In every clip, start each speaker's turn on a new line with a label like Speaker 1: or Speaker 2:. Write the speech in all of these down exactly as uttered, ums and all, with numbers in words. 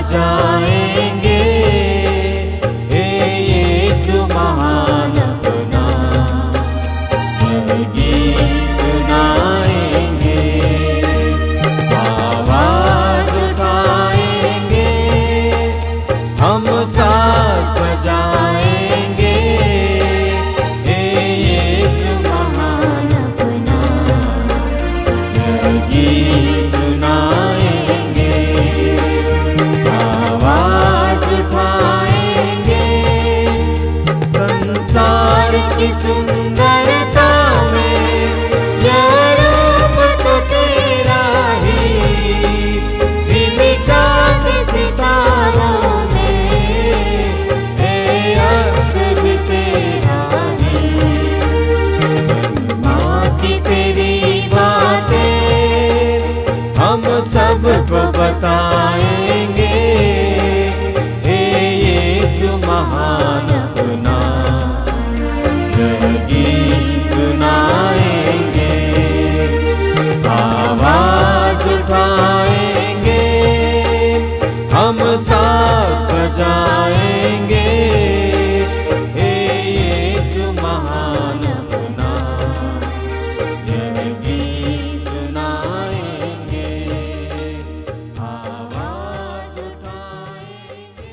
Speaker 1: बजाएंगे, हे यीशु महान अपना यह गीत सुनाएंगे। आवाज उठाएंगे, हम साथ बजाएंगे, हे यीशु महान अपना यह गीत सुनाएंगे। आवाज उठाएंगे, संसार की सुंदरता में यह रूप तो तेरा ही, बिन चाँद सितारों में ये अर्श भी तेरा ही। माँ की तेरी बातें हम सबको बताएंगे, हे यीशु महान अपना यह गीत सुनाएंगे। आवाज उठाएंगे, हम साथ बजाएंगे, हे यीशु महान अपना यह गीत सुनाएंगे। आवाज उठाएंगे।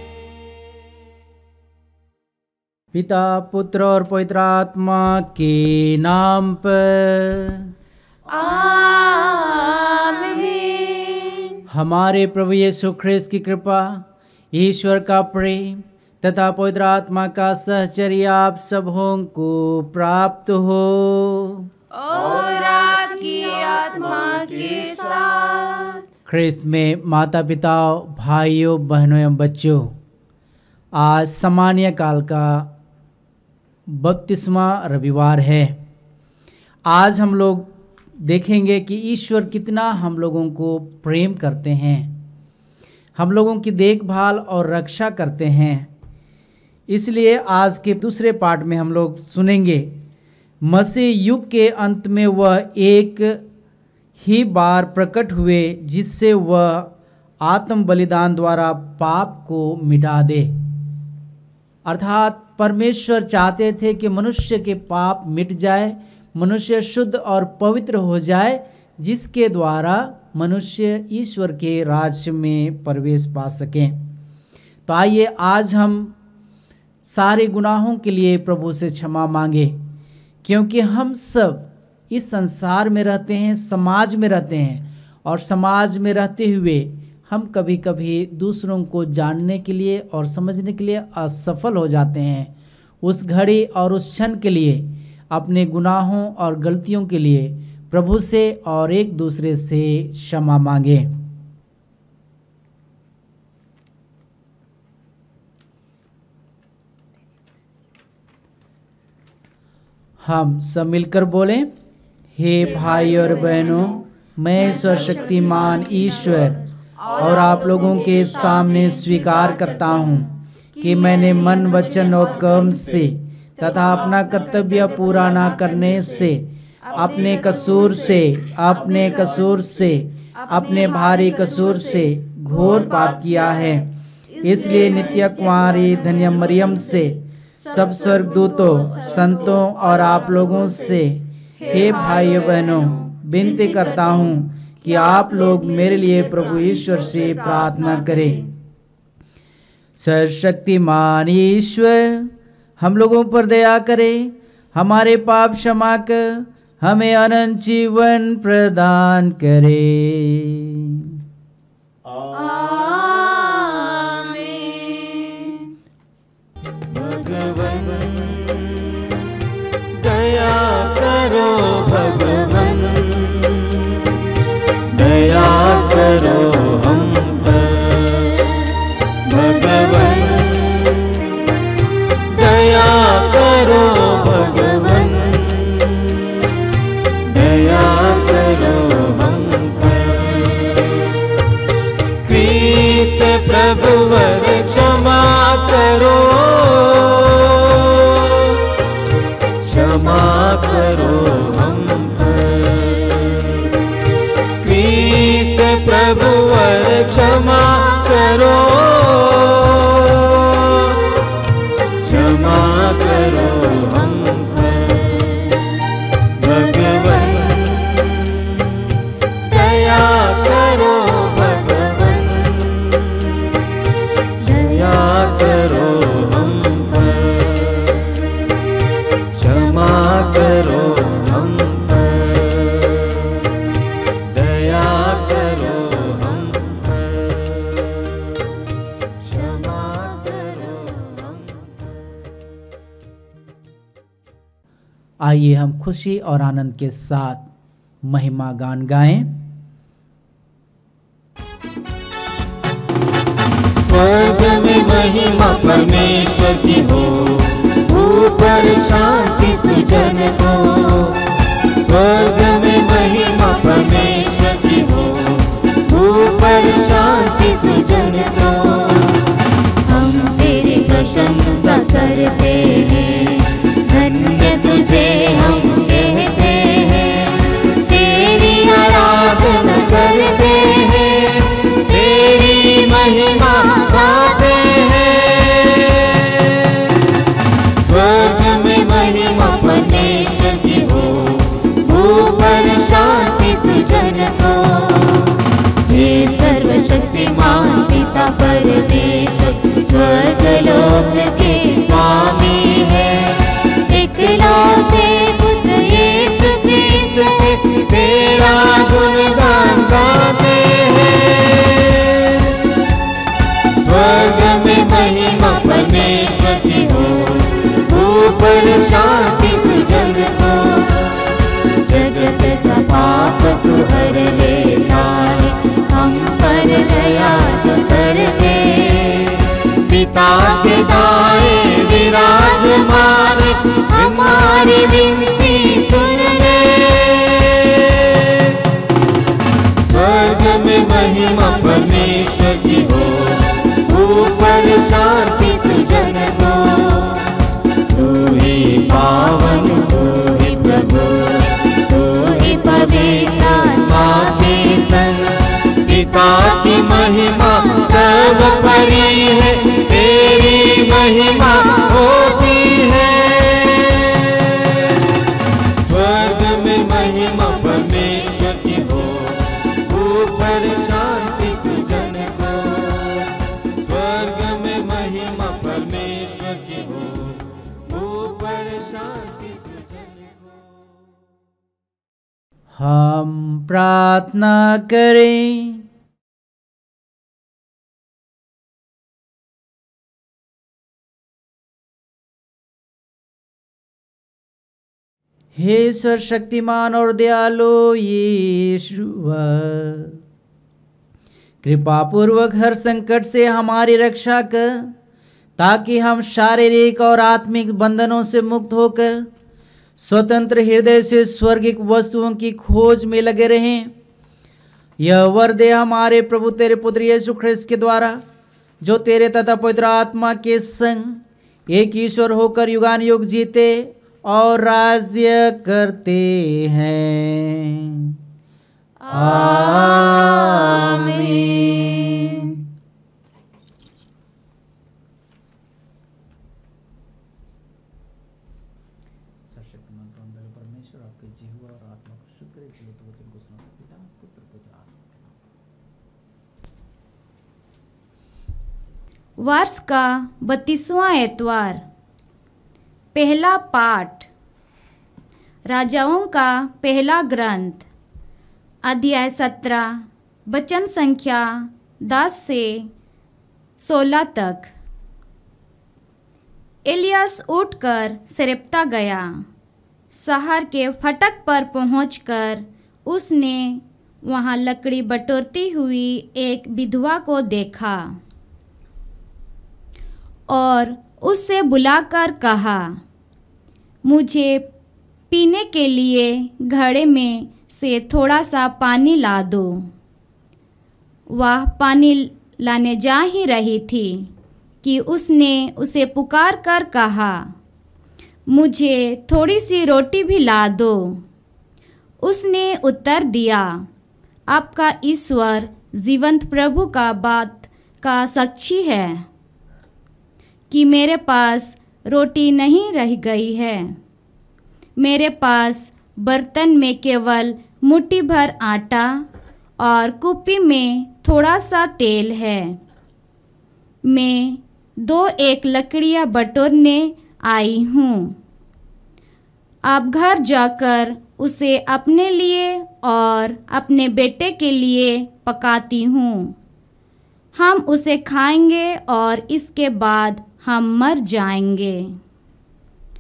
Speaker 2: पिता पुत्र और पवित्र आत्मा के नाम पर
Speaker 3: आमीन।
Speaker 2: हमारे प्रभु यीशु ख्रिस्त की कृपा, ईश्वर का प्रेम तथा पवित्र आत्मा का सहचर्य आप सबों को प्राप्त हो।
Speaker 3: और आपकी आत्मा के साथ।
Speaker 2: ख्रिस्त में माता पिता, भाइयों बहनों एवं बच्चों, आज सामान्य काल का बत्तीसवां रविवार है। आज हम लोग देखेंगे कि ईश्वर कितना हम लोगों को प्रेम करते हैं, हम लोगों की देखभाल और रक्षा करते हैं। इसलिए आज के दूसरे पार्ट में हम लोग सुनेंगे मसीह युग के अंत में वह एक ही बार प्रकट हुए जिससे वह आत्म बलिदान द्वारा पाप को मिटा दे। अर्थात परमेश्वर चाहते थे कि मनुष्य के पाप मिट जाए, मनुष्य शुद्ध और पवित्र हो जाए, जिसके द्वारा मनुष्य ईश्वर के राज्य में प्रवेश पा सकें। तो आइए आज हम सारे गुनाहों के लिए प्रभु से क्षमा मांगे, क्योंकि हम सब इस संसार में रहते हैं, समाज में रहते हैं, और समाज में रहते हुए हम कभी कभी दूसरों को जानने के लिए और समझने के लिए असफल हो जाते हैं। उस घड़ी और उस क्षण के लिए अपने गुनाहों और गलतियों के लिए प्रभु से और एक दूसरे से क्षमा मांगे। हम सब मिलकर बोलें, हे भाई और बहनों, मैं सर्वशक्तिमान ईश्वर और आप लोगों के सामने स्वीकार करता हूँ कि मैंने मन, वचन और कर्म से तथा अपना कर्तव्य पूरा न करने से, अपने कसूर से अपने कसूर से अपने भारी कसूर से घोर पाप किया है। इसलिए नित्य कुमारी धन्य मरियम से, सब स्वर्गदूतों, संतों और आप लोगों से, हे भाइयों बहनों, विनती करता हूँ कि आप लोग मेरे लिए प्रभु ईश्वर से प्रार्थना करें। सर्वशक्तिमान ईश्वर हम लोगों पर दया करे, हमारे पाप क्षमा कर हमें अनंत जीवन प्रदान करे।
Speaker 3: आमीन।
Speaker 1: भगवन दया करो, भगवन दया करो हम पर। भगवन दया करो, भगवन दया करो हम पर। क्रिस्त प्रभुवर क्षमा करो, क्षमा करो हम पर। क्रिस्त प्रभुवर क्षमा करो,
Speaker 2: आइए हम खुशी और आनंद के साथ महिमा गान गाएं।
Speaker 1: स्वर्ग में महिमा परमेश्वर की हो, ऊपर शांति सुजन को। स्वर्ग में महिमा परमेश्वर की हो, ऊपर शांति सुजन को। हम तेरी प्रशंसा करते हैं, धन्य तुझे हम कहते हैं। तेरी आराधना करते हैं, तेरी महिमा गाते हैं। स्वर्ग में महिमा परमेश्वर की हो, ऊपर शांति सुजन को। हे सर्वशक्तिमान पिता परमेश्वर, स्वर्ग लोक के स्वामी है। इकलौते पुत्र यीशु क्रिस्त के, तेरा गुणगान गाते हैं। स्वर्ग में महिमा परमेश्वर की हो, ऊपर शांति सुजन को। जगत का पाप तू हर लेता है, हम पर दया तो कर दे। पिता के दाएं विराजमान, हमारी विनती सुन ले। स्वर्ग में महिमा परमेश्वर की हो, ऊपर शांति सुजन को। तू ही पावन, तू ही प्रभु, तू ही पवित्र आत्मा के संग। पिता की महिमा सर्वोपरि है, तेरी महिमा होती है। स्वर्ग में महिमा परमेश्वर की हो, ऊपर शांति सुजन को। स्वर्ग में महिमा परमेश्वर की हो, ऊपर शांति सुजन को।
Speaker 2: हम प्रार्थना करें। हे सर्वशक्तिमान और दयालु ईश्वर, कृपा पूर्वक हर संकट से हमारी रक्षा कर, ताकि हम शारीरिक और आत्मिक बंधनों से मुक्त होकर स्वतंत्र हृदय से स्वर्गिक वस्तुओं की खोज में लगे रहें। यह वर दे हमारे प्रभु तेरे पुत्र यीशु ख्रिस्त के द्वारा, जो तेरे तथा पवित्र आत्मा के संग एक ईश्वर होकर युगान युग जीते और राज्य करते हैं। आमीन। परमेश्वर आपके जीव और आत्मा को शुद्ध करे, इसलिए तो वचन को सुना सकता है। पुत्र पुत्र आत्मा के नाम।
Speaker 3: वर्ष का बत्तीसवां एतवार। पहला पाठ राजाओं का पहला ग्रंथ, अध्याय सत्रह, वचन संख्या दस से सोलह तक। एलियास उठकर सरेप्ता गया। शहर के फटक पर पहुंचकर उसने वहां लकड़ी बटोरती हुई एक विधवा को देखा और उससे बुलाकर कहा, मुझे पीने के लिए घड़े में से थोड़ा सा पानी ला दो। वह पानी लाने जा ही रही थी कि उसने उसे पुकार कर कहा, मुझे थोड़ी सी रोटी भी ला दो। उसने उत्तर दिया, आपका ईश्वर जीवंत प्रभु का बात का साक्षी है कि मेरे पास रोटी नहीं रह गई है। मेरे पास बर्तन में केवल मुट्ठी भर आटा और कुप्पी में थोड़ा सा तेल है। मैं दो एक लकड़ियाँ बटोरने आई हूँ। आप घर जाकर उसे अपने लिए और अपने बेटे के लिए पकाती हूँ। हम उसे खाएंगे और इसके बाद हम मर जाएंगे।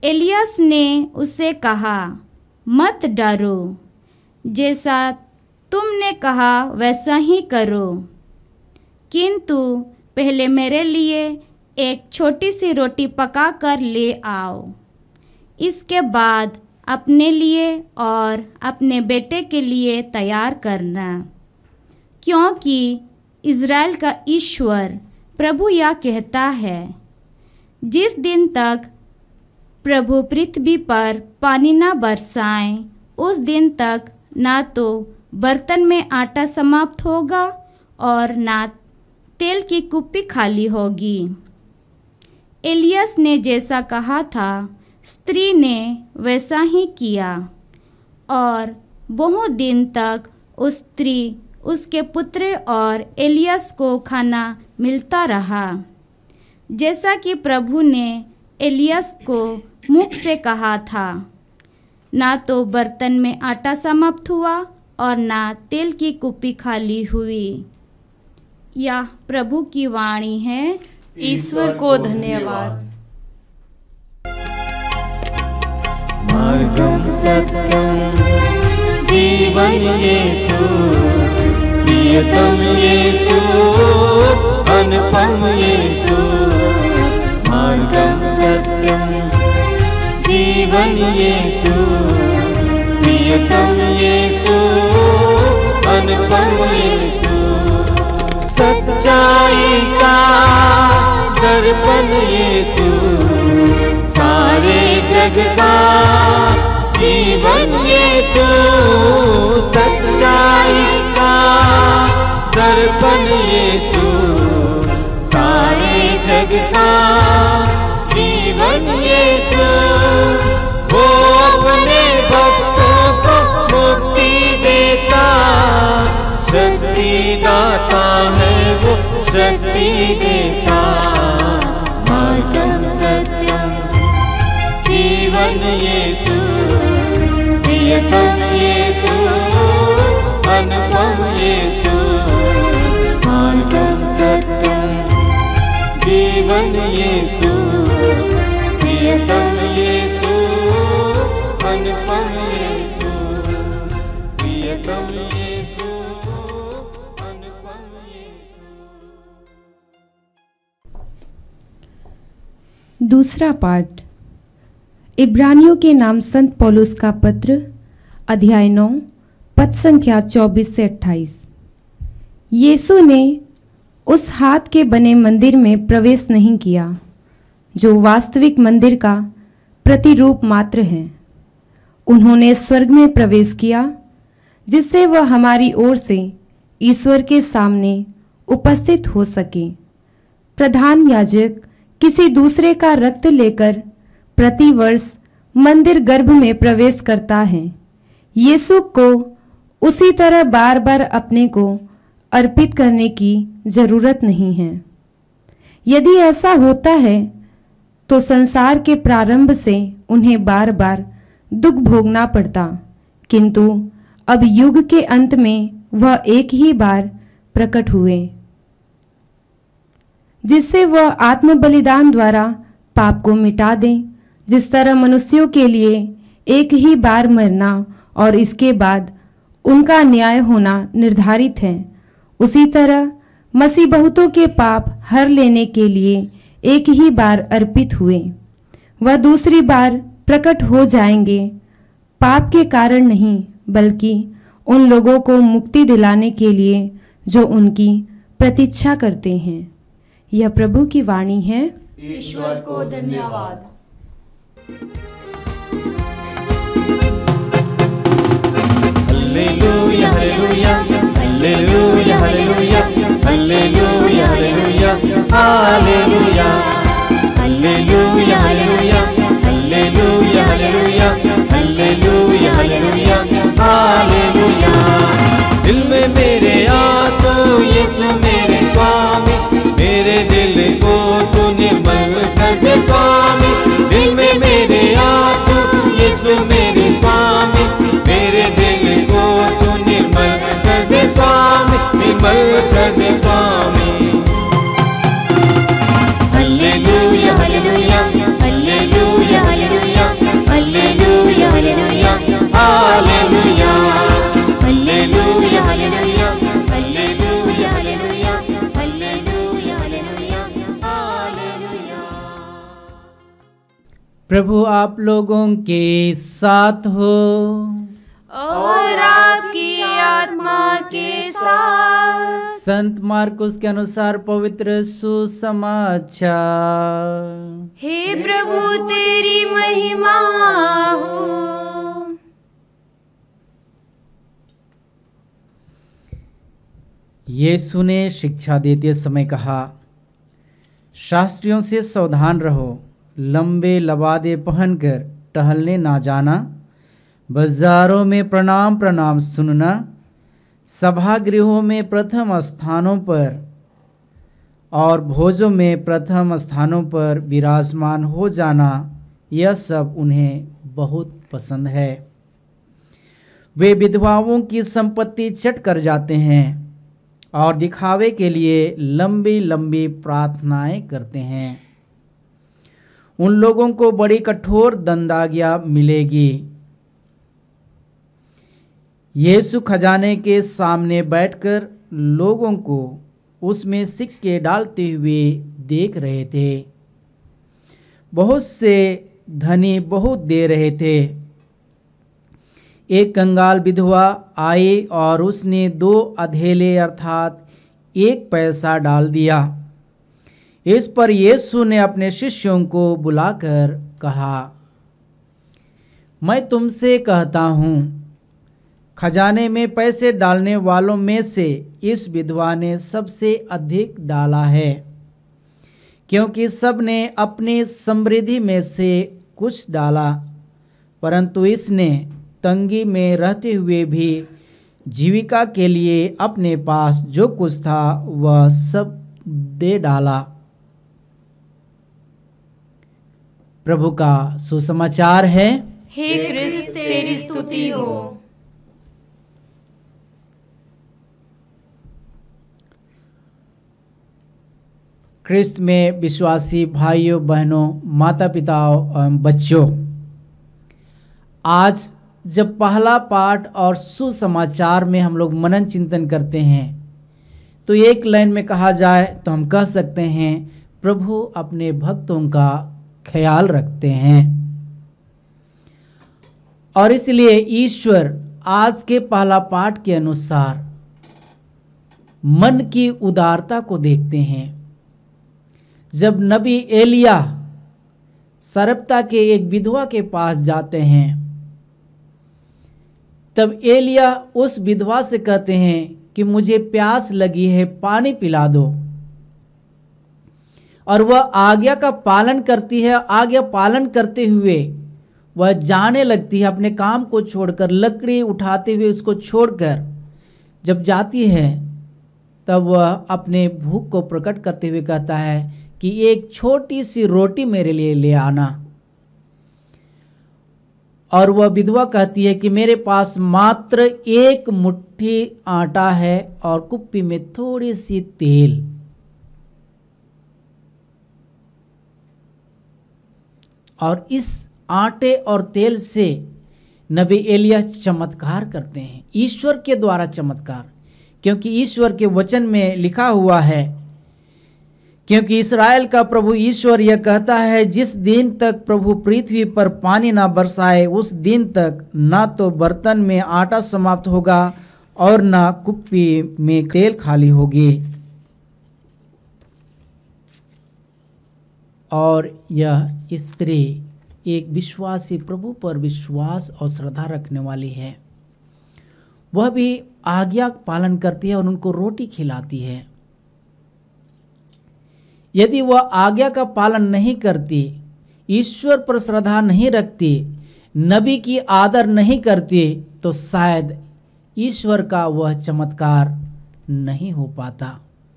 Speaker 3: एलियस ने उससे कहा, मत डरो, जैसा तुमने कहा वैसा ही करो, किंतु पहले मेरे लिए एक छोटी सी रोटी पका कर ले आओ। इसके बाद अपने लिए और अपने बेटे के लिए तैयार करना, क्योंकि इज़राइल का ईश्वर प्रभु यह कहता है, जिस दिन तक प्रभु पृथ्वी पर पानी न बरसाएं, उस दिन तक ना तो बर्तन में आटा समाप्त होगा और ना तेल की कुप्पी खाली होगी। एलियस ने जैसा कहा था, स्त्री ने वैसा ही किया, और बहुत दिन तक उस स्त्री, उसके पुत्र और एलियस को खाना मिलता रहा, जैसा कि प्रभु ने एलियस को मुख से कहा था। ना तो बर्तन में आटा समाप्त हुआ और ना तेल की कुप्पी खाली हुई। यह प्रभु की वाणी है।
Speaker 4: ईश्वर को धन्यवाद।
Speaker 1: मार्गम सत्यम जीवन यीशु, प्रियतम यीशु, अनुपम यीशु। मार्गम सत्यम जीवन यीशु, प्रियतम यीशु, अनुपम यीशु। सच्चाई का दर्पण यीशु, सारे जग का जीवन यीशु। सच्चाई का दर्पण यीशु, सारे जग का जीवन यीशु। वो अपने भक्तों को मुक्ति देता, शक्ति दाता है वो, शक्ति देता। मार्गम सत्यम जीवन यीशु, प्रियतम यीशु, अनुपम यीशु। मार्गम सत्यम जीवन यीशु, प्रियतम यीशु, अनुपम यीशु। प्रियतम यीशु, अनुपम यीशु।
Speaker 4: दूसरा पाठ इब्रानियों के नाम संत पौलुस का पत्र, अध्याय नौ, पद संख्या चौबीस से अट्ठाईस। यीशु ने उस हाथ के बने मंदिर में प्रवेश नहीं किया जो वास्तविक मंदिर का प्रतिरूप मात्र है। उन्होंने स्वर्ग में प्रवेश किया, जिससे वह हमारी ओर से ईश्वर के सामने उपस्थित हो सके। प्रधान याजक किसी दूसरे का रक्त लेकर प्रतिवर्ष मंदिर गर्भ में प्रवेश करता है। यीशु को उसी तरह बार बार अपने को अर्पित करने की जरूरत नहीं है। यदि ऐसा होता है तो संसार के प्रारंभ से उन्हें बार बार दुख भोगना पड़ता, किंतु अब युग के अंत में वह एक ही बार प्रकट हुए, जिससे वह आत्म बलिदान द्वारा पाप को मिटा दें। जिस तरह मनुष्यों के लिए एक ही बार मरना और इसके बाद उनका न्याय होना निर्धारित है, उसी तरह मसीह बहुतों के पाप हर लेने के लिए एक ही बार अर्पित हुए। वह दूसरी बार प्रकट हो जाएंगे, पाप के कारण नहीं, बल्कि उन लोगों को मुक्ति दिलाने के लिए जो उनकी प्रतीक्षा करते हैं। यह प्रभु की वाणी है।
Speaker 5: ईश्वर को धन्यवाद।
Speaker 1: Hallelujah hallelujah hallelujah hallelujah hallelujah hallelujah hallelujah hallelujah hallelujah hallelujah hallelujah hallelujah hallelujah. दिल में मेरे आ तो यीशु मेरे स्वामी, मेरे दिल को तू निर्मल कर दे स्वामी। दिल में मेरे आ तो यीशु मेरे स्वामी, मेरे दिल को तू निर्मल कर दे स्वामी, निर्मल कर दे स्वामी। हालेलुया हालेलुया हालेलुया हालेलुया
Speaker 2: प्रभु आप लोगों के साथ हो
Speaker 5: और आपकी आत्मा के साथ।
Speaker 2: संत मार्कुस के अनुसार पवित्र सुसमाचार।
Speaker 5: हे प्रभु तेरी महिमा हो।
Speaker 2: यीशु ने शिक्षा देते समय कहा, शास्त्रियों से सावधान रहो, लंबे लबादे पहनकर टहलने ना जाना, बाजारों में प्रणाम प्रणाम सुनना, सभागृहों में प्रथम स्थानों पर और भोजों में प्रथम स्थानों पर विराजमान हो जाना, यह सब उन्हें बहुत पसंद है। वे विधवाओं की संपत्ति चट कर जाते हैं और दिखावे के लिए लंबी लंबी प्रार्थनाएं करते हैं। उन लोगों को बड़ी कठोर दंडाज्ञा मिलेगी। यीशु खजाने के सामने बैठकर लोगों को उसमें सिक्के डालते हुए देख रहे थे। बहुत से धनी बहुत दे रहे थे। एक कंगाल विधवा आई और उसने दो अधेले अर्थात एक पैसा डाल दिया। इस पर यीशु ने अपने शिष्यों को बुलाकर कहा, मैं तुमसे कहता हूँ, खजाने में पैसे डालने वालों में से इस विधवा ने सबसे अधिक डाला है, क्योंकि सब ने अपनी समृद्धि में से कुछ डाला, परंतु इसने तंगी में रहते हुए भी जीविका के लिए अपने पास जो कुछ था वह सब दे डाला। प्रभु का सुसमाचार है।
Speaker 5: हे क्रिस्त तेरी स्तुति हो।
Speaker 2: क्रिस्त में विश्वासी भाइयों बहनों, माता पिताओं एवं बच्चों, आज जब पहला पाठ और सुसमाचार में हम लोग मनन चिंतन करते हैं तो एक लाइन में कहा जाए तो हम कह सकते हैं, प्रभु अपने भक्तों का ख्याल रखते हैं। और इसलिए ईश्वर आज के पहला पाठ के अनुसार मन की उदारता को देखते हैं। जब नबी एलिया सरप्ता के एक विधवा के पास जाते हैं, तब एलिया उस विधवा से कहते हैं कि मुझे प्यास लगी है, पानी पिला दो। और वह आज्ञा का पालन करती है। आज्ञा पालन करते हुए वह जाने लगती है, अपने काम को छोड़कर, लकड़ी उठाते हुए उसको छोड़कर जब जाती है, तब वह अपने भूख को प्रकट करते हुए कहता है कि एक छोटी सी रोटी मेरे लिए ले आना। और वह विधवा कहती है कि मेरे पास मात्र एक मुट्ठी आटा है और कुप्पी में थोड़ी सी तेल। और इस आटे और तेल से नबी एलिया चमत्कार करते हैं, ईश्वर के द्वारा चमत्कार। क्योंकि ईश्वर के वचन में लिखा हुआ है, क्योंकि इस्राएल का प्रभु ईश्वर यह कहता है, जिस दिन तक प्रभु पृथ्वी पर पानी ना बरसाए उस दिन तक ना तो बर्तन में आटा समाप्त होगा और ना कुप्पी में तेल खाली होगी। और यह स्त्री एक विश्वासी, प्रभु पर विश्वास और श्रद्धा रखने वाली है। वह भी आज्ञा पालन करती है और उनको रोटी खिलाती है। यदि वह आज्ञा का पालन नहीं करती, ईश्वर पर श्रद्धा नहीं रखती, नबी की आदर नहीं करती, तो शायद ईश्वर का वह चमत्कार नहीं हो पाता।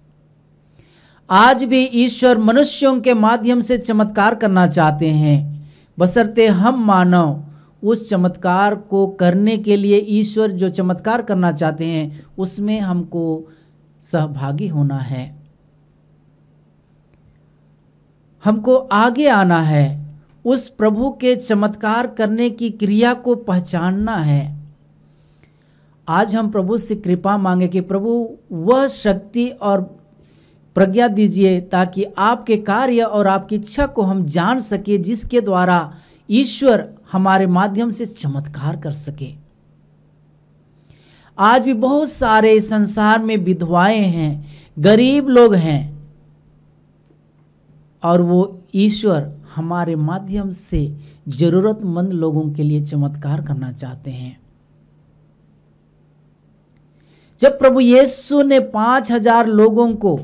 Speaker 2: आज भी ईश्वर मनुष्यों के माध्यम से चमत्कार करना चाहते हैं, बशर्ते हम मानव उस चमत्कार को करने के लिए, ईश्वर जो चमत्कार करना चाहते हैं उसमें हमको सहभागी होना है, हमको आगे आना है, उस प्रभु के चमत्कार करने की क्रिया को पहचानना है। आज हम प्रभु से कृपा मांगे कि प्रभु वह शक्ति और प्रज्ञा दीजिए ताकि आपके कार्य और आपकी इच्छा को हम जान सके, जिसके द्वारा ईश्वर हमारे माध्यम से चमत्कार कर सके। आज भी बहुत सारे संसार में विधवाएं हैं, गरीब लोग हैं, और वो ईश्वर हमारे माध्यम से जरूरतमंद लोगों के लिए चमत्कार करना चाहते हैं। जब प्रभु यीशु ने पांच हजार लोगों को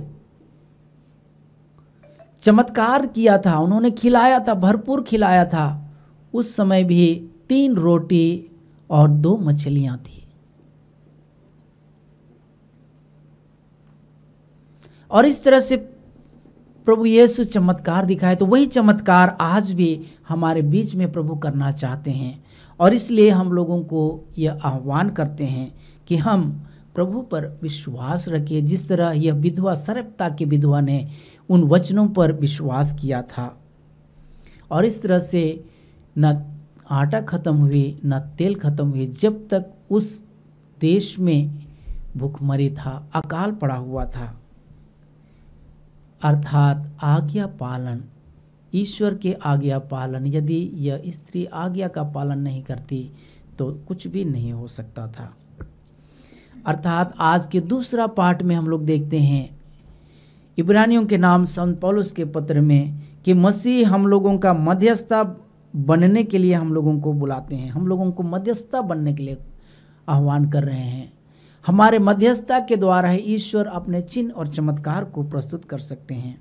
Speaker 2: चमत्कार किया था, उन्होंने खिलाया था, भरपूर खिलाया था, उस समय भी तीन रोटी और दो मछलियां थी। और इस तरह से प्रभु यीशु चमत्कार दिखाए, तो वही चमत्कार आज भी हमारे बीच में प्रभु करना चाहते हैं। और इसलिए हम लोगों को यह आह्वान करते हैं कि हम प्रभु पर विश्वास रखें, जिस तरह यह विधवा, सरप्ता की विधवा ने उन वचनों पर विश्वास किया था। और इस तरह से न आटा खत्म हुई, न तेल खत्म हुई, जब तक उस देश में भूखमरी था, अकाल पड़ा हुआ था। अर्थात आज्ञा पालन, ईश्वर के आज्ञा पालन, यदि यह स्त्री आज्ञा का पालन नहीं करती तो कुछ भी नहीं हो सकता था। अर्थात आज के दूसरा पाठ में हम लोग देखते हैं इब्रानियों के नाम संत पौलुस के पत्र में कि मसीह हम लोगों का मध्यस्थता बनने के लिए हम लोगों को बुलाते हैं, हम लोगों को मध्यस्थता बनने के लिए आह्वान कर रहे हैं। हमारे मध्यस्थता के द्वारा ही ईश्वर अपने चिन्ह और चमत्कार को प्रस्तुत कर सकते हैं।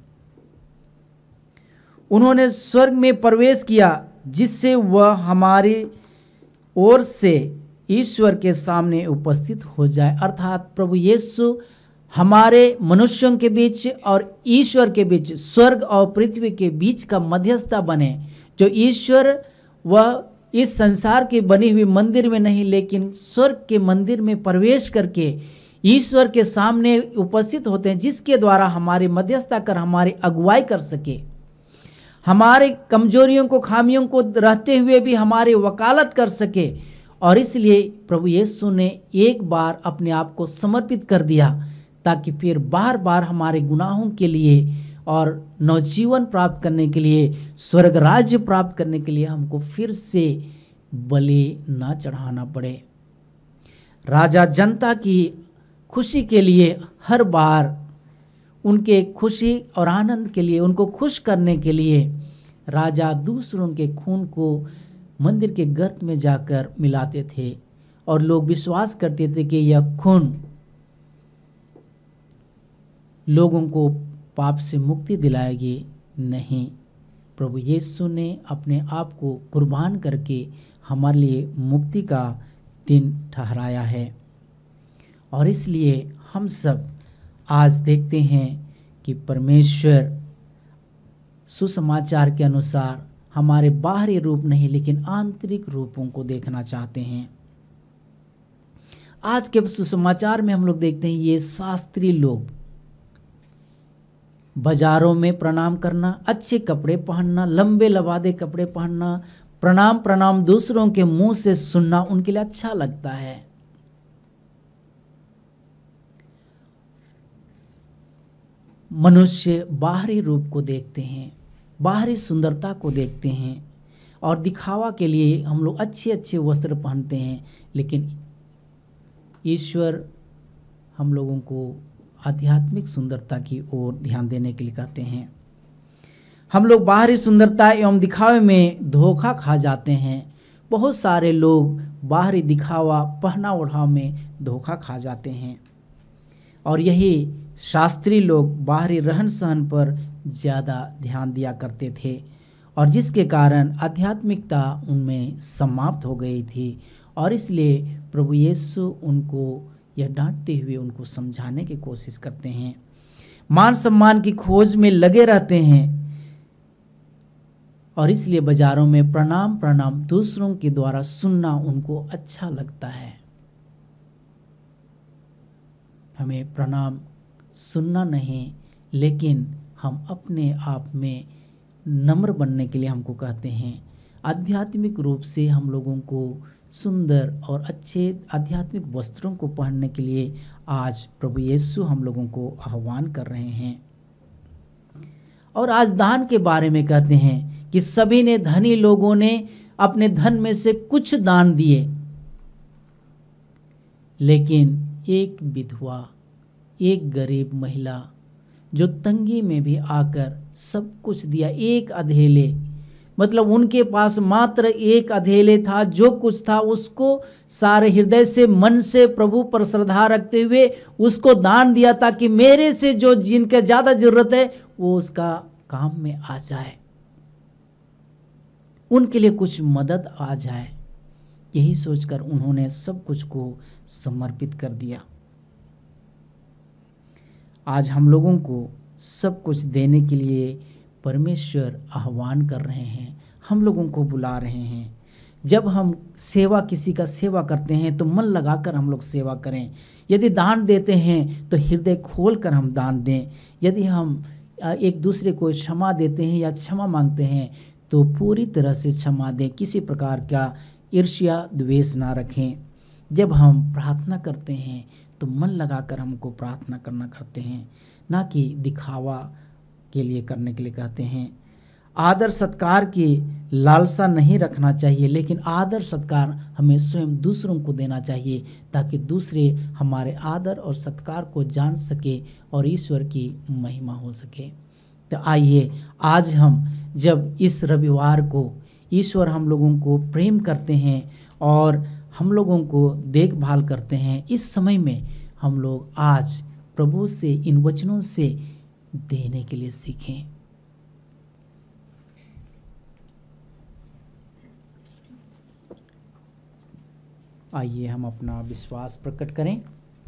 Speaker 2: उन्होंने स्वर्ग में प्रवेश किया जिससे वह हमारी ओर से ईश्वर के सामने उपस्थित हो जाए। अर्थात प्रभु यीशु हमारे मनुष्यों के बीच और ईश्वर के बीच, स्वर्ग और पृथ्वी के बीच का मध्यस्थता बने। जो ईश्वर वह इस संसार की बनी हुई मंदिर में नहीं, लेकिन स्वर्ग के मंदिर में प्रवेश करके ईश्वर के सामने उपस्थित होते हैं, जिसके द्वारा हमारी मध्यस्थता कर हमारी अगुवाई कर सके, हमारे कमजोरियों को, खामियों को रहते हुए भी हमारी वकालत कर सके। और इसलिए प्रभु यीशु ने एक बार अपने आप को समर्पित कर दिया, ताकि फिर बार बार हमारे गुनाहों के लिए और नवजीवन प्राप्त करने के लिए, स्वर्ग राज्य प्राप्त करने के लिए हमको फिर से बलि ना चढ़ाना पड़े। राजा जनता की खुशी के लिए हर बार उनके खुशी और आनंद के लिए, उनको खुश करने के लिए राजा दूसरों के खून को मंदिर के गर्त में जाकर मिलाते थे, और लोग विश्वास करते थे कि यह खून लोगों को पाप से मुक्ति दिलाएगी। नहीं, प्रभु यीशु ने अपने आप को कुर्बान करके हमारे लिए मुक्ति का दिन ठहराया है। और इसलिए हम सब आज देखते हैं कि परमेश्वर सुसमाचार के अनुसार हमारे बाहरी रूप नहीं, लेकिन आंतरिक रूपों को देखना चाहते हैं। आज के सुसमाचार में हम लोग देखते हैं ये शास्त्री लोग बाजारों में प्रणाम करना, अच्छे कपड़े पहनना, लंबे लबादे कपड़े पहनना, प्रणाम प्रणाम दूसरों के मुंह से सुनना उनके लिए अच्छा लगता है। मनुष्य बाहरी रूप को देखते हैं, बाहरी सुंदरता को देखते हैं, और दिखावा के लिए हम लोग अच्छे अच्छे वस्त्र पहनते हैं, लेकिन ईश्वर हम लोगों को आध्यात्मिक सुंदरता की ओर ध्यान देने के लिए कहते हैं। हम लोग बाहरी सुंदरता एवं दिखावे में धोखा खा जाते हैं। बहुत सारे लोग बाहरी दिखावा, पहना ओढ़ाव में धोखा खा जाते हैं, और यही शास्त्री लोग बाहरी रहन सहन पर ज़्यादा ध्यान दिया करते थे, और जिसके कारण आध्यात्मिकता उनमें समाप्त हो गई थी। और इसलिए प्रभु यीशु उनको यह डांटते हुए उनको समझाने की कोशिश करते हैं। मान सम्मान की खोज में लगे रहते हैं, और इसलिए बाजारों में प्रणाम प्रणाम दूसरों के द्वारा सुनना उनको अच्छा लगता है। हमें प्रणाम सुनना नहीं, लेकिन हम अपने आप में नम्र बनने के लिए हमको कहते हैं। आध्यात्मिक रूप से हम लोगों को सुंदर और अच्छे आध्यात्मिक वस्त्रों को पहनने के लिए आज प्रभु यीशु हम लोगों को आह्वान कर रहे हैं। और आज दान के बारे में कहते हैं कि सभी ने, धनी लोगों ने अपने धन में से कुछ दान दिए, लेकिन एक विधवा, एक गरीब महिला जो तंगी में भी आकर सब कुछ दिया, एक अधेले, मतलब उनके पास मात्र एक अधेले था, जो कुछ था उसको सारे हृदय से, मन से प्रभु पर श्रद्धा रखते हुए उसको दान दिया, ताकि मेरे से जो जिनके ज़्यादा जरूरत है वो उसका काम में आ जाए, उनके लिए कुछ मदद आ जाए। यही सोचकर उन्होंने सब कुछ को समर्पित कर दिया। आज हम लोगों को सब कुछ देने के लिए परमेश्वर आह्वान कर रहे हैं, हम लोगों को बुला रहे हैं। जब हम सेवा, किसी का सेवा करते हैं तो मन लगाकर हम लोग सेवा करें। यदि दान देते हैं तो हृदय खोल कर हम दान दें। यदि हम एक दूसरे को क्षमा देते हैं या क्षमा मांगते हैं तो पूरी तरह से क्षमा दें, किसी प्रकार का ईर्ष्या द्वेष ना रखें। जब हम प्रार्थना करते हैं तो मन लगाकर हमको प्रार्थना करना करते हैं, ना कि दिखावा के लिए करने के लिए कहते हैं। आदर सत्कार की लालसा नहीं रखना चाहिए, लेकिन आदर सत्कार हमें स्वयं दूसरों को देना चाहिए, ताकि दूसरे हमारे आदर और सत्कार को जान सके और ईश्वर की महिमा हो सके। तो आइए आज हम, जब इस रविवार को ईश्वर हम लोगों को प्रेम करते हैं और हम लोगों को देखभाल करते हैं, इस समय में हम लोग आज प्रभु से इन वचनों से देने के लिए सीखें। आइए हम अपना विश्वास प्रकट करें।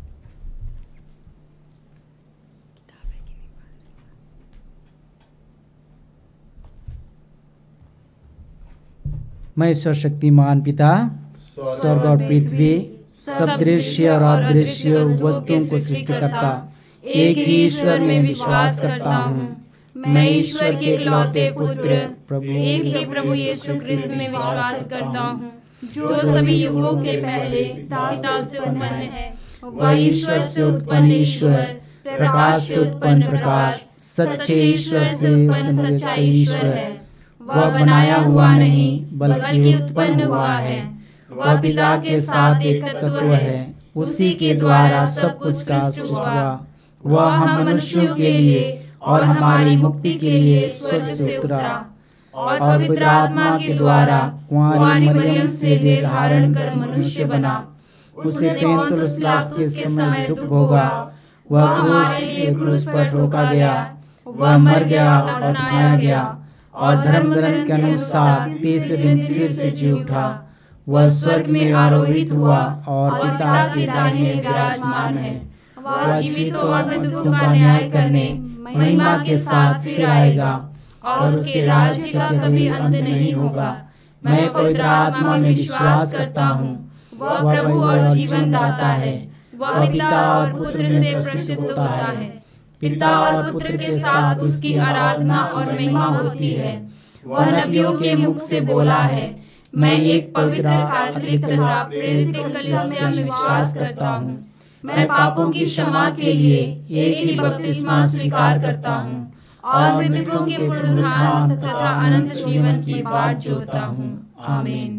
Speaker 2: मैं सर्वशक्तिमान पिता, स्वर्ग और पृथ्वी, सब दृश्य और अदृश्य वस्तुओं को सृष्टि करता एक ही ईश्वर में विश्वास करता हूँ।
Speaker 5: मैं ईश्वर के इकलौते पुत्र
Speaker 2: प्रभु
Speaker 5: एक ही प्रभु यीशु क्रिस्त में विश्वास करता हूँ, जो सभी युगों के पहले पिता से उत्पन्न है। वह ईश्वर से उत्पन्न ईश्वर, प्रकाश से उत्पन्न प्रकाश, सच्चे ईश्वर से उत्पन्न सच्चा ईश्वर है। वह बनाया हुआ नहीं बल्कि उत्पन्न हुआ है। वह पिता के साथ एक तत्व है, उसी के द्वारा सब कुछ का सृष्टि हुआ। वह हम मनुष्यों के लिए और हमारी मुक्ति के लिए स्वर्ग से उतरा और पवित्र आत्मा के द्वारा कुंवारी मरियम से देह धारण कर मनुष्य बना। उसे पोंतुस पिलातुस के समय दुख भोगा। वह क्रूस के क्रूस पर ठोका गया। वह मर गया और दफनाया गया और धर्म ग्रंथ के अनुसार तीसरे दिन फिर से जी उठा। वह स्वर्ग में आरोहित हुआ और पिता के दाहिने विराजमान है। वह जीवितों और मृतकों का न्याय करने महिमा के साथ फिर आएगा और उसके राज्य का कभी अंत नहीं होगा। मैं पवित्र आत्मा में विश्वास करता हूँ। वह प्रभु और जीवन दाता है। वह पिता और पुत्र से प्रसिद्ध होता है। पिता और पुत्र के साथ उसकी आराधना और महिमा होती है। वह नबियों के मुख से बोला है। मैं एक पवित्र कैथोलिक तथा प्रेरित कलीसिया में विश्वास करता हूँ। मैं पापों की क्षमा के लिए एक ही बपतिस्मा स्वीकार करता हूँ और मृतकों के पुनरुत्थान तथा अनंत जीवन की बाट जोहता हूँ। आमीन।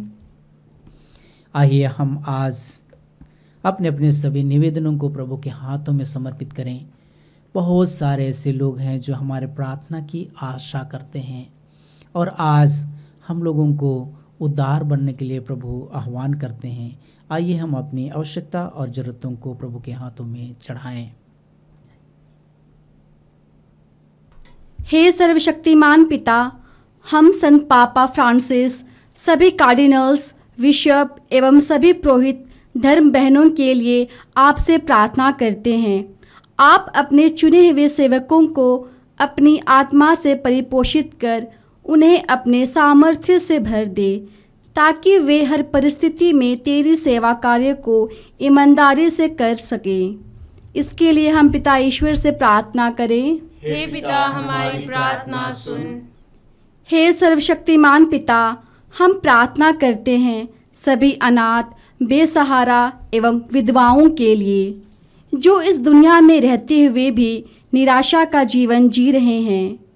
Speaker 2: आइए हम आज अपने अपने सभी निवेदनों को प्रभु के हाथों में समर्पित करें। बहुत सारे ऐसे लोग हैं जो हमारे प्रार्थना की आशा करते हैं और आज हम लोगों को उद्धार बनने के लिए प्रभु आह्वान करते हैं। आइए हम अपनी आवश्यकता और ज़रूरतों को प्रभु के हाथों में चढ़ाएं।
Speaker 6: हे सर्वशक्तिमान पिता, हम संत पापा फ्रांसिस, सभी कार्डिनल्स, बिशप एवं सभी पुरोहित धर्म बहनों के लिए आपसे प्रार्थना करते हैं। आप अपने चुने हुए सेवकों को अपनी आत्मा से परिपोषित कर उन्हें अपने सामर्थ्य से भर दे, ताकि वे हर परिस्थिति में तेरी सेवा कार्य को ईमानदारी से कर सकें। इसके लिए हम पिता ईश्वर से प्रार्थना करें।
Speaker 5: हे पिता, हमारी प्रार्थना सुन।
Speaker 6: हे सर्वशक्तिमान पिता, हम प्रार्थना करते हैं सभी अनाथ, बेसहारा एवं विधवाओं के लिए, जो इस दुनिया में रहते हुए भी निराशा का जीवन जी रहे हैं।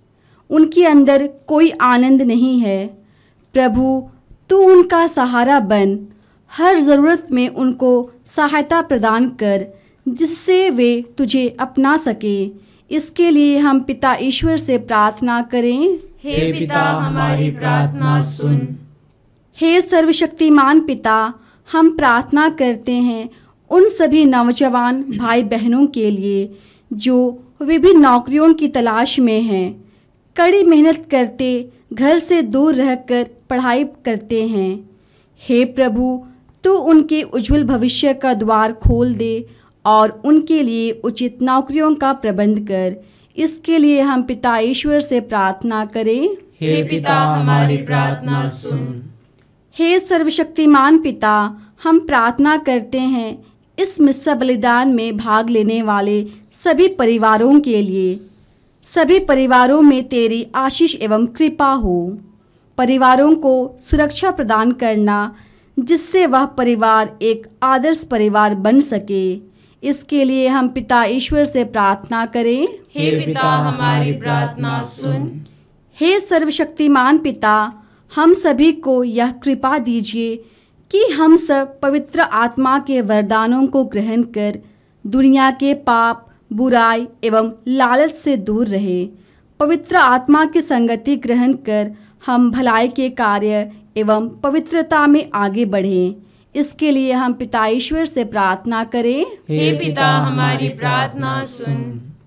Speaker 6: उनके अंदर कोई आनंद नहीं है। प्रभु, तू उनका सहारा बन, हर ज़रूरत में उनको सहायता प्रदान कर, जिससे वे तुझे अपना सके। इसके लिए हम पिता ईश्वर से प्रार्थना करें।
Speaker 5: हे पिता, हमारी प्रार्थना सुन।
Speaker 6: हे सर्वशक्तिमान पिता, हम प्रार्थना करते हैं उन सभी नौजवान भाई बहनों के लिए जो विभिन्न नौकरियों की तलाश में हैं, कड़ी मेहनत करते घर से दूर रहकर पढ़ाई करते हैं। हे प्रभु, तू उनके उज्जवल भविष्य का द्वार खोल दे और उनके लिए उचित नौकरियों का प्रबंध कर। इसके लिए हम पिता ईश्वर से प्रार्थना करें।
Speaker 5: हे पिता, हमारी प्रार्थना सुन।
Speaker 6: हे सर्वशक्तिमान पिता, हम प्रार्थना करते हैं इस मिस्सा बलिदान में भाग लेने वाले सभी परिवारों के लिए। सभी परिवारों में तेरी आशीष एवं कृपा हो। परिवारों को सुरक्षा प्रदान करना, जिससे वह परिवार एक आदर्श परिवार बन सके। इसके लिए हम पिता ईश्वर से प्रार्थना करें।
Speaker 5: हे पिता, हमारी प्रार्थना सुन।
Speaker 6: हे सर्वशक्तिमान पिता, हम सभी को यह कृपा दीजिए कि हम सब पवित्र आत्मा के वरदानों को ग्रहण कर दुनिया के पाप, बुराई एवं लालच से दूर रहे। पवित्र आत्मा की संगति ग्रहण कर हम भलाई के कार्य एवं पवित्रता में आगे बढ़ें। इसके लिए हम पिता ईश्वर से प्रार्थना करें।
Speaker 5: हे पिता, हमारी प्रार्थना सुन।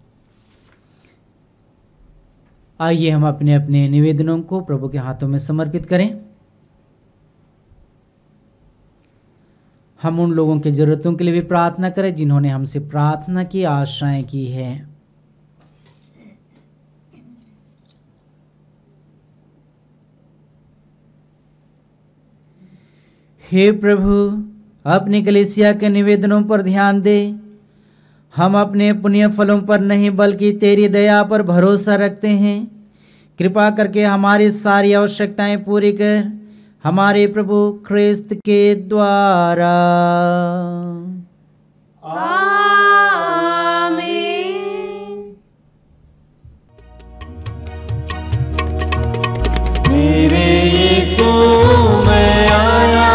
Speaker 2: आइए हम अपने अपने निवेदनों को प्रभु के हाथों में समर्पित करें। हम उन लोगों की ज़रूरतों के लिए भी प्रार्थना करें जिन्होंने हमसे प्रार्थना की आशाएं की है। हे प्रभु, अपनी कलीसिया के निवेदनों पर ध्यान दे। हम अपने पुण्य फलों पर नहीं बल्कि तेरी दया पर भरोसा रखते हैं। कृपा करके हमारी सारी आवश्यकताएं पूरी कर, हमारे प्रभु ख्रिस्त के द्वारा।
Speaker 5: आमीन।
Speaker 1: मेरे यीशु मैं आया,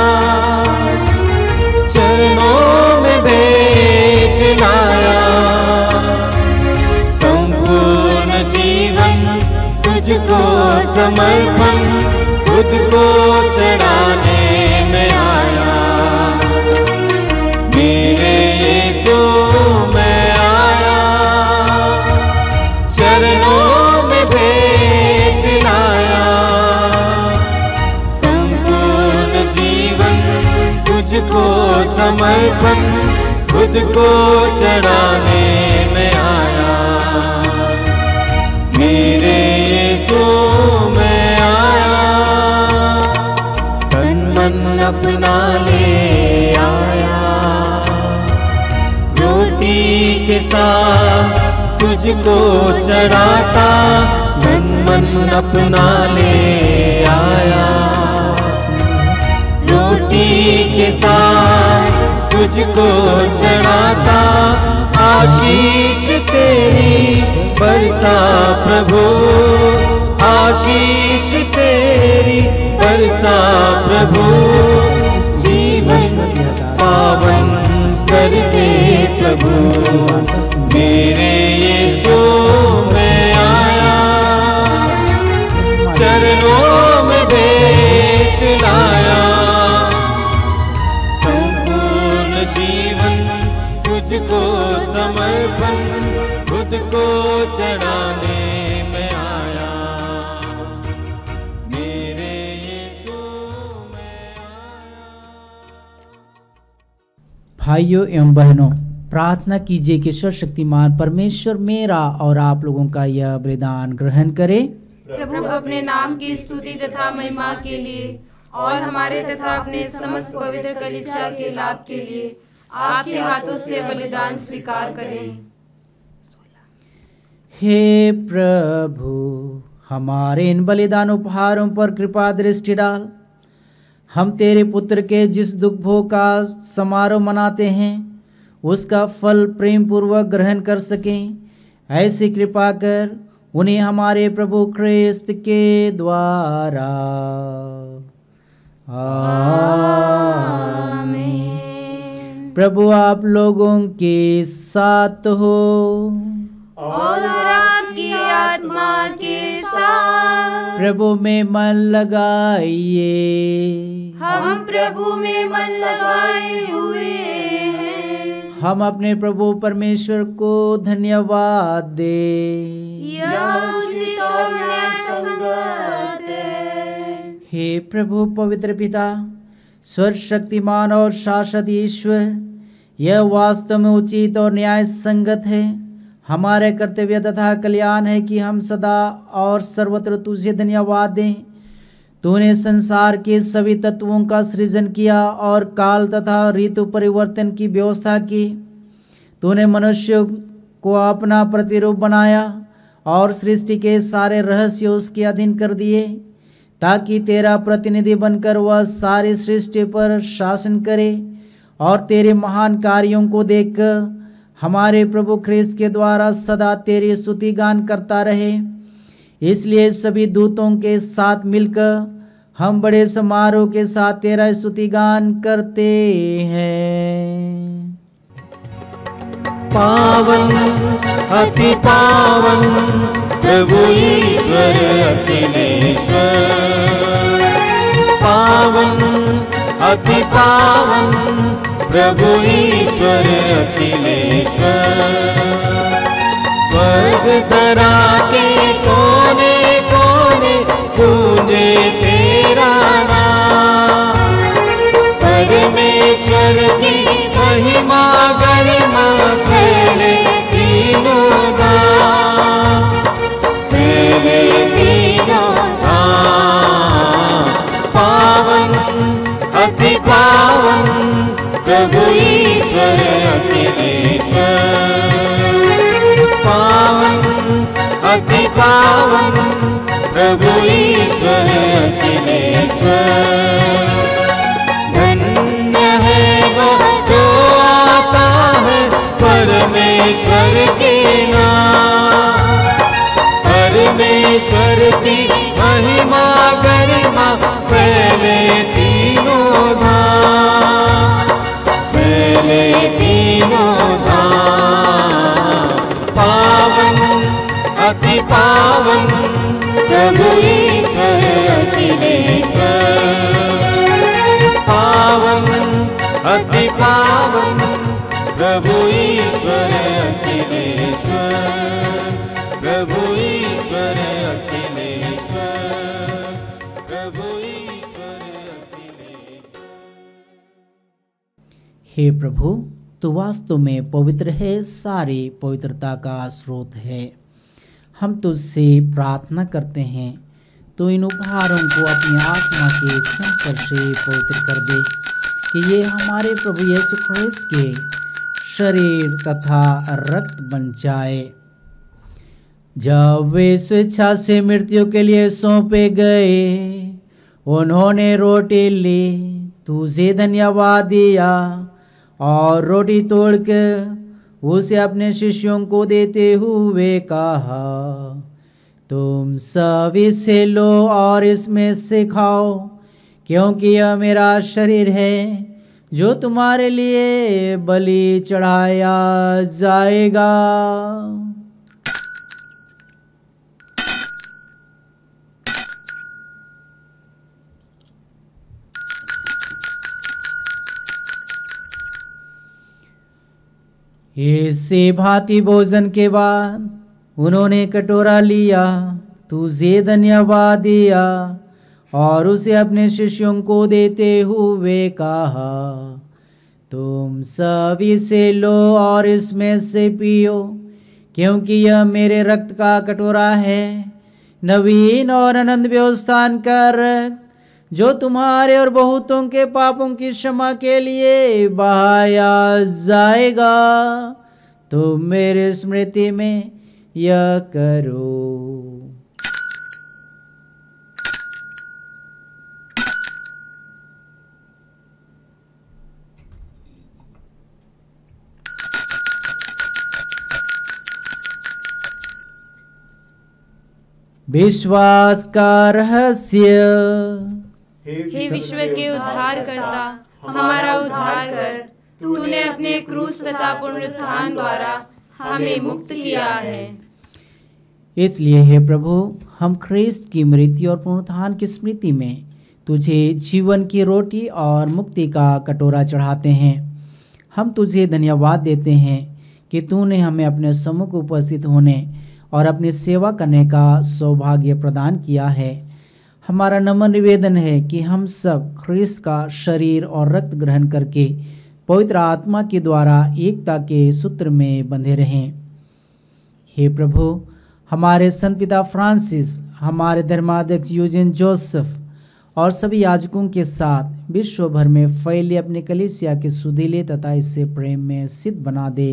Speaker 1: चरणों में भेंट लाया। संपूर्ण जीवन तुझको समर्पण, खुद को चढ़ाने में आया। मेरे यीशु मैं आया, चरणों में भेंट लाया। संपूर्ण जीवन तुझको समर्पण, खुद को चढ़ाने में आया। मेरे यीशु मैं आया, तन मन अपना ले आया। रोटी के साथ तुझको चढ़ाता, तन मन अपना ले आया। रोटी के साथ तुझको चढ़ाता, आशीष तेरी बरसा प्रभु, आशीष तेरी बरसा प्रभु। जीवन पावन कर दे प्रभु। मेरे यीशु मैं आया, चरणों में भेंट लाया। संपूर्ण जीवन तुझको समर्पण, खुद को चढ़ाने में आया। मेरे यीशु मैं आया।
Speaker 2: भाइयों एवं बहनों, प्रार्थना कीजिए कि सर्वशक्तिमान परमेश्वर मेरा और आप लोगों का यह बलिदान ग्रहण करे।
Speaker 5: प्रभु अपने नाम की स्तुति तथा महिमा के लिए और हमारे तथा अपने समस्त पवित्र कलीसिया के लाभ के लिए आपके हाथों से बलिदान स्वीकार करें।
Speaker 2: हे प्रभु, हमारे इन बलिदान उपहारों पर कृपा दृष्टि डाल। हम तेरे पुत्र के जिस दुख भोग का समारोह मनाते हैं उसका फल प्रेम पूर्वक ग्रहण कर सकें। ऐसी कृपा कर उन्हें हमारे प्रभु ख्रिस्त के द्वारा। आमीन। प्रभु आप लोगों के साथ हो
Speaker 5: और आपकी आत्मा के साथ।
Speaker 2: प्रभु में मन लगाइए।
Speaker 5: हम प्रभु में मन लगाए हुए हैं।
Speaker 2: हम अपने प्रभु परमेश्वर को धन्यवाद दे।
Speaker 5: यह उचित और न्यायसंगत है।
Speaker 2: हे प्रभु पवित्र पिता, सर्वशक्तिमान और शाश्वत ईश्वर, यह वास्तव में उचित और न्याय संगत है, हमारे कर्तव्य तथा कल्याण है कि हम सदा और सर्वत्र तुझे धन्यवाद दें। तूने संसार के सभी तत्वों का सृजन किया और काल तथा ऋतु परिवर्तन की व्यवस्था की। तूने मनुष्य को अपना प्रतिरूप बनाया और सृष्टि के सारे रहस्य उसके अधीन कर दिए, ताकि तेरा प्रतिनिधि बनकर वह सारी सृष्टि पर शासन करे और तेरे महान कार्यों को देखकर हमारे प्रभु ख्रिस्त के द्वारा सदा तेरी स्तुति गान करता रहे। इसलिए सभी दूतों के साथ मिलकर हम बड़े समारोह के साथ तेरा स्तुति गान करते हैं।
Speaker 1: पावन अति पावन प्रभु ईश्वर अखिलेश्वर। पावन अति पावन प्रभु ईश्वर अखिलेश्वर। स्वर्ग धरा के कोने कोने पूजे तेरा नाम। परमेश्वर की महिमा गरिमा फैले तीनों धाम। फैले तीनों धाम। पावन अति पावन प्रभु ईश्वर अखिलेश्वर। पावन अति पावन प्रभु ईश्वर अखिलेश्वर। धन्य है वह जो आता है परमेश्वर के नाम। परमेश्वर की महिमा गरिमा फैले तीनों धाम। फैले तीनों धाम। पावन अति पावन प्रभु ईश्वर अखिलेश्वर। पावन अति पावन प्रभु ईश्वर अखिलेश्वर। प्रभु ईश्वर अखिलेश्वर। प्रभु ईश्वर अखिलेश्वर।
Speaker 2: हे प्रभु, तू वास्तव में पवित्र है, सारी पवित्रता का स्रोत है। हम तुझसे प्रार्थना करते हैं, तो इन उपहारों को अपनी आत्मा के संस्पर्श से पवित्र कर दे, कि ये हमारे प्रभु यीशु ख्रिस्त के शरीर तथा रक्त बन जाए। जब वे स्वेच्छा से मृत्यु के लिए सौंपे गए, उन्होंने रोटी ली, तुझे धन्यवाद दिया और रोटी तोड़कर उसे अपने शिष्यों को देते हुए कहा, तुम सब इसे लो और इसमें से खाओ, क्योंकि यह मेरा शरीर है जो तुम्हारे लिए बलि चढ़ाया जाएगा। इसी भांति भोजन के बाद उन्होंने कटोरा लिया, तुझे धन्यवाद दिया और उसे अपने शिष्यों को देते हुए कहा, तुम सब इसे लो और इसमें से पियो, क्योंकि यह मेरे रक्त का कटोरा है, नवीन और अनंत व्यवस्थान का रक्त, जो तुम्हारे और बहुतों के पापों की क्षमा के लिए बहाया जाएगा। तुम मेरे स्मृति में यह करो। विश्वास का रहस्य।
Speaker 5: हे विश्व के उद्धार करता, हमारा उद्धार कर। तूने अपने क्रूस तथा पुनरुत्थान द्वारा हमें मुक्त किया है।
Speaker 2: इसलिए हे प्रभु, हम ख्रिस्त की मृत्यु और पुनरुत्थान की स्मृति में तुझे जीवन की रोटी और मुक्ति का कटोरा चढ़ाते हैं। हम तुझे धन्यवाद देते हैं कि तूने हमें अपने सम्मुख उपस्थित होने और अपनी सेवा करने का सौभाग्य प्रदान किया है। हमारा नम्र निवेदन है कि हम सब ख्रिस्त का शरीर और रक्त ग्रहण करके पवित्र आत्मा के द्वारा एकता के सूत्र में बंधे रहें। हे प्रभु, हमारे संत पिता फ्रांसिस, हमारे धर्माध्यक्ष यूजिन जोसेफ और सभी याजकों के साथ विश्व भर में फैले अपने कलीसिया के सुधीले तथा इससे प्रेम में सिद्ध बना दे।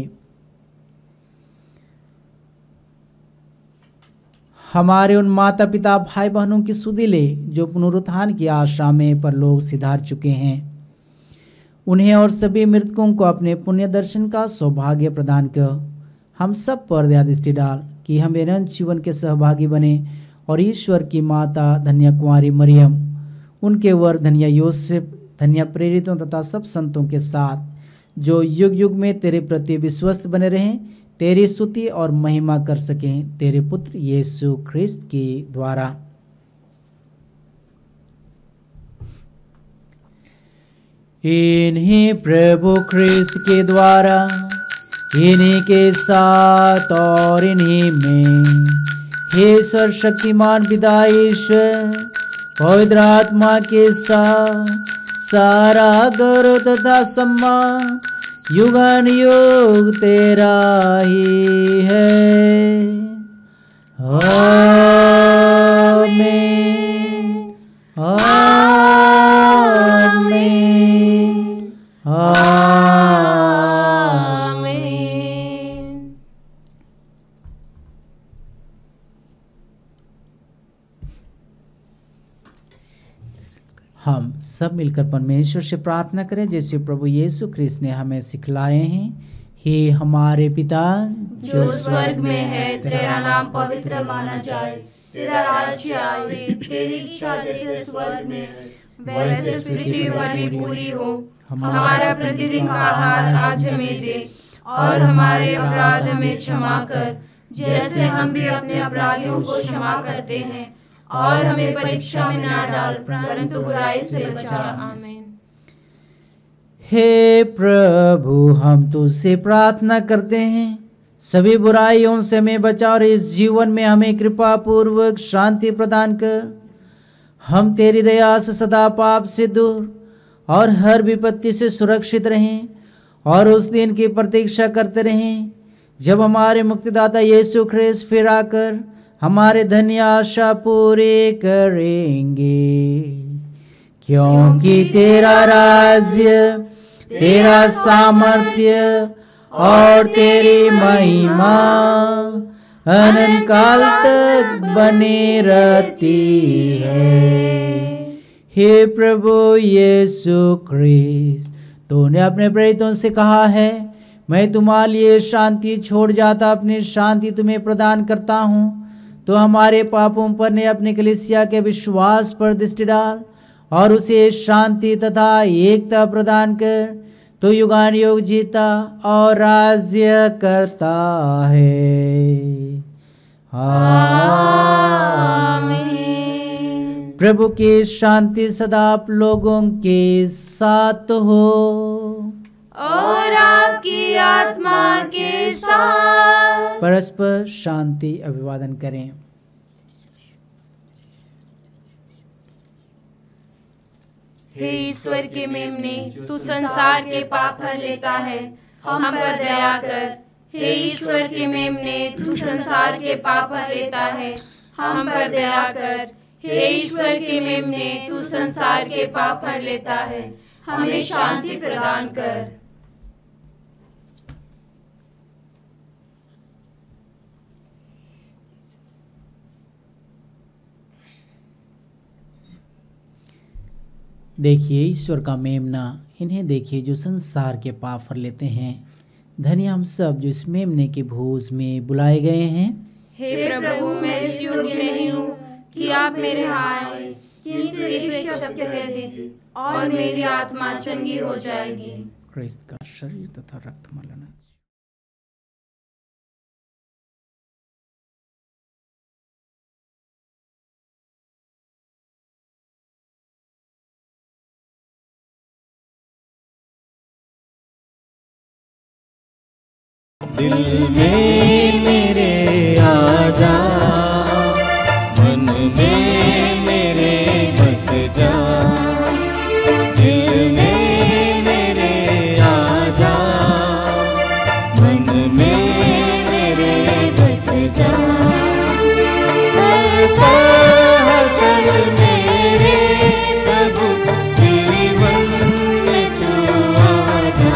Speaker 2: हमारे उन माता पिता भाई बहनों की सुधीले जो पुनरुत्थान की आशा में परलोक सिधार चुके हैं, उन्हें और सभी मृतकों को अपने पुण्य दर्शन का सौभाग्य प्रदान कर हम सब पर दया दृष्टि डाल कि हम अनंत जीवन के सहभागी बने और ईश्वर की माता धन्य कुंवारी मरियम, उनके वर धन्य योसेफ, धन्य प्रेरितों तथा सब संतों के साथ जो युग युग में तेरे प्रति विश्वस्त बने रहें, तेरी स्तुति और महिमा कर सकें तेरे पुत्र यीशु ख्रिस्त के द्वारा। इन्हीं प्रभु ख्रिस्त के द्वारा, इन्हीं के साथ और इन्हीं में हे सर्वशक्तिमान पिता ईश्वर पवित्र आत्मा के साथ सारा गौरव तथा सम्मान युगान युग तेरा ही है। आमीन, आमीन, आमीन। हम सब मिलकर परमेश्वर से प्रार्थना करें जैसे प्रभु यीशु ख्रिस्त ने हमें सिखलाए हैं। हे हमारे पिता
Speaker 5: जो स्वर्ग में है, तेरा नाम पवित्र माना जाए, तेरा राज्य आए, तेरी इच्छा जैसे स्वर्ग में है वैसे पृथ्वी पर भी पूरी हो। हमारा प्रतिदिन का आहार आज हमें दे और हमारे अपराध हमें क्षमा कर जैसे हम भी अपने अपराधियों को क्षमा करते हैं, और हमें परीक्षा में ना डाल परंतु बुराई से बचा। आमीन।
Speaker 2: हे प्रभु, हम तुझसे प्रार्थना करते हैं सभी बुराइयों से हमें बचा और इस जीवन में हमें कृपा पूर्वक शांति प्रदान कर। हम तेरी दया से सदा पाप से दूर और हर विपत्ति से सुरक्षित रहें और उस दिन की प्रतीक्षा करते रहें जब हमारे मुक्तिदाता यीशु ख्रिस्त फिर आकर हमारे धन्य आशा पूरी करेंगे। क्योंकि तेरा राज्य, तेरा सामर्थ्य और तेरी महिमा अनंत काल तक बनी रहती है। हे प्रभु यीशु ख्रिस्त, तूने अपने प्रेरितों से कहा है, मैं तुम्हारे लिए शांति छोड़ जाता, अपनी शांति तुम्हें प्रदान करता हूँ। तो हमारे पापों पर ने अपने कलीसिया के विश्वास पर दृष्टि डाल और उसे शांति तथा एकता प्रदान कर। तो युगान युग जीता और राज्य करता है। आमीन। प्रभु की शांति सदा आप लोगों के साथ हो
Speaker 5: और आपकी आत्मा के साथ।
Speaker 2: परस्पर शांति अभिवादन करें।
Speaker 5: हे ईश्वर के मेमने, तू संसार के पाप हर लेता है, हम पर दया कर। हे ईश्वर के मेमने, तू संसार के पाप हर लेता है, हम पर दया कर। हे ईश्वर के मेमने, तू संसार के पाप हर लेता है, हमें शांति प्रदान कर।
Speaker 2: देखिए ईश्वर का मेमना, इन्हें देखिए जो संसार के पाप हर लेते हैं। धन्य हम सब जो इस मेमने के भोज में बुलाए गए हैं।
Speaker 5: हे प्रभु, मैं इस योग्य नहीं हूँ कि आप मेरे यहाँ आए, किंतु एक शब्द कह दीजिए और मेरी आत्मा चंगी हो जाएगी।
Speaker 2: क्रिस्त का शरीर तथा रक्त मलन।
Speaker 1: दिल में मेरे आजा, मन में मेरे बस जा। दिल में मेरे आजा, मन में मेरे बस जा। हर पल मेरे प्रभु जीवन में तू आजा।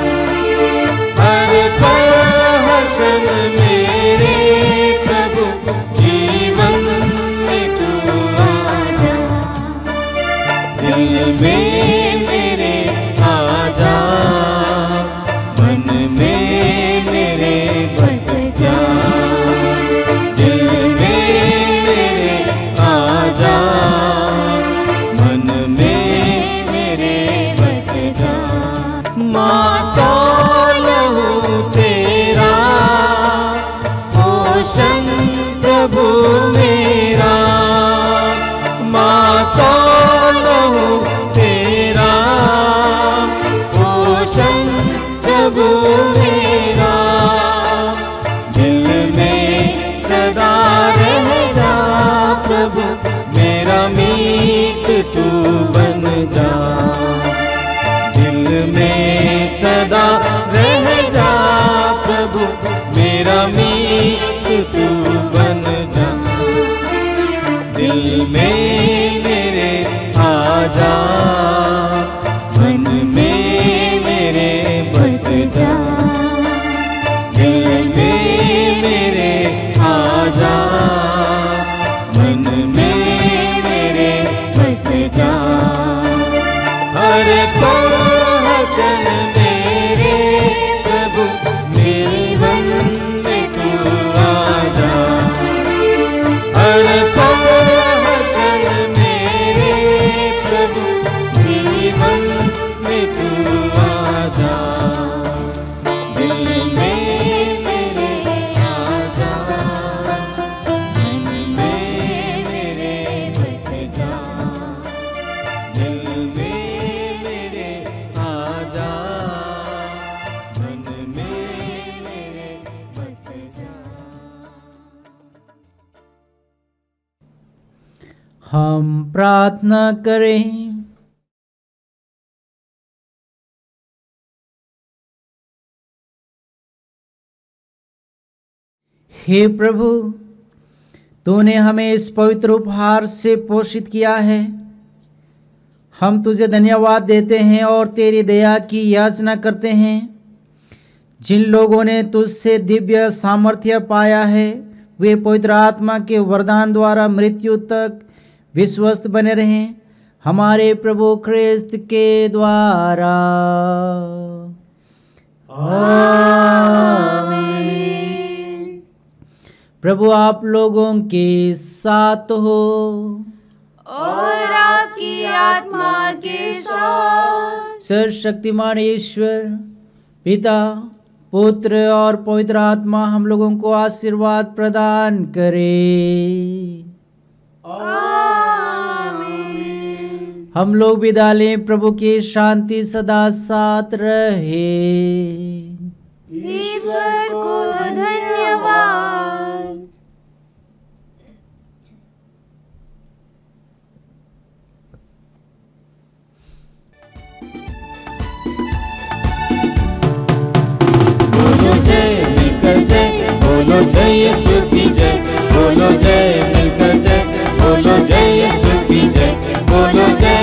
Speaker 1: हर पल मेरे प्रभु जीवन में तू आजा। दिल में मेरे आजा, मन में मेरे बस जा। दिल में मेरे आजा, मन में मेरे बस जा। माँ लहू तेरा पोषण प्रभु मेरा, माँ लहू तेरा पोषण प्रभु मेरा। दिल में सदा रह जा प्रभु, मेरा मीत तू बन जा। दिल में सदा रह जा प्रभु, मेरा मीत तू बन जा। दिल में मेरे आजा, मन में मेरे बस जा। दिल में मेरे आजा, मन में मेरे बस जा। हर पोषण मेरे प्रभु जीवन में तू आजा। हर पोषण मेरे प्रभु जीवन में तू आजा। दिल में मेरे आजा, मन में मेरे बस जा। दिल में मेरे आजा, मन में मेरे बस जा।
Speaker 2: हम प्रार्थना करें। हे प्रभु, तूने हमें इस पवित्र उपहार से पोषित किया है। हम तुझे धन्यवाद देते हैं और तेरी दया की याचना करते हैं। जिन लोगों ने तुझसे दिव्य सामर्थ्य पाया है, वे पवित्र आत्मा के वरदान द्वारा मृत्यु तक विश्वस्त बने रहें, हमारे प्रभु ख्रिस्त के द्वारा। आमीन। प्रभु आप लोगों के साथ हो
Speaker 5: और आपकी आत्मा के साथ।
Speaker 2: सर्वशक्तिमान ईश्वर पिता, पुत्र और पवित्र आत्मा हम लोगों को आशीर्वाद प्रदान करे।
Speaker 5: आमीन।
Speaker 2: हम लोग विदा लें। प्रभु की शांति सदा साथ रहे।
Speaker 5: ईश्वर को धन्यवाद।
Speaker 1: बोलो जय मिलकर जय, बोलो जय यीशु की जय। बोलो जय मिलकर जय, बोलो जय यीशु की जय। बोलो जय